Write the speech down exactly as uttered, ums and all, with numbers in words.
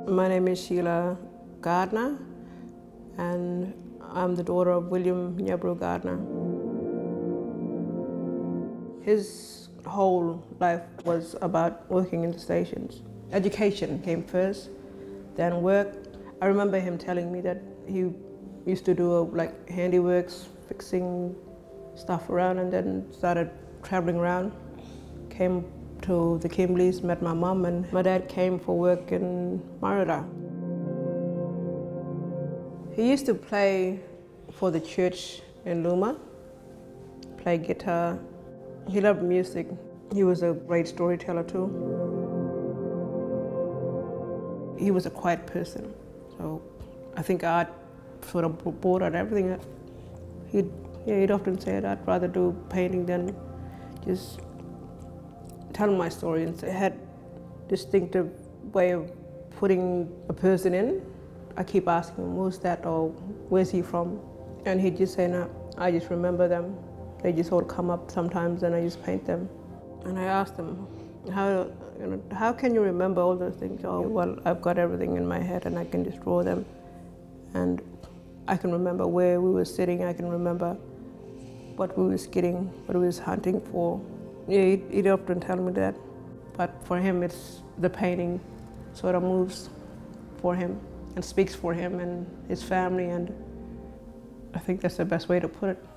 My name is Sheila Gardiner, and I'm the daughter of William Yinjaa-Barni Gardiner. His whole life was about working in the stations. Education came first, then work. I remember him telling me that he used to do like handiworks, fixing stuff around, and then started traveling around. Came to the Kimberleys, met my mum, and my dad came for work in Marada. He used to play for the church in Luma, play guitar. He loved music. He was a great storyteller too. He was a quiet person, so I think art sort of brought out everything. He'd, yeah, he'd often say that I'd rather do painting than just tell my story, and it had distinctive way of putting a person in. I keep asking him, who's that, or where's he from? And he'd just say, no, I just remember them. They just all come up sometimes and I just paint them. And I asked him, how, you know, how can you remember all those things? Oh, well, I've got everything in my head and I can just draw them. And I can remember where we were sitting, I can remember what we were getting, what we was hunting for. Yeah, he'd, he'd often tell me that, but for him, it's the painting sort of moves for him and speaks for him and his family, and I think that's the best way to put it.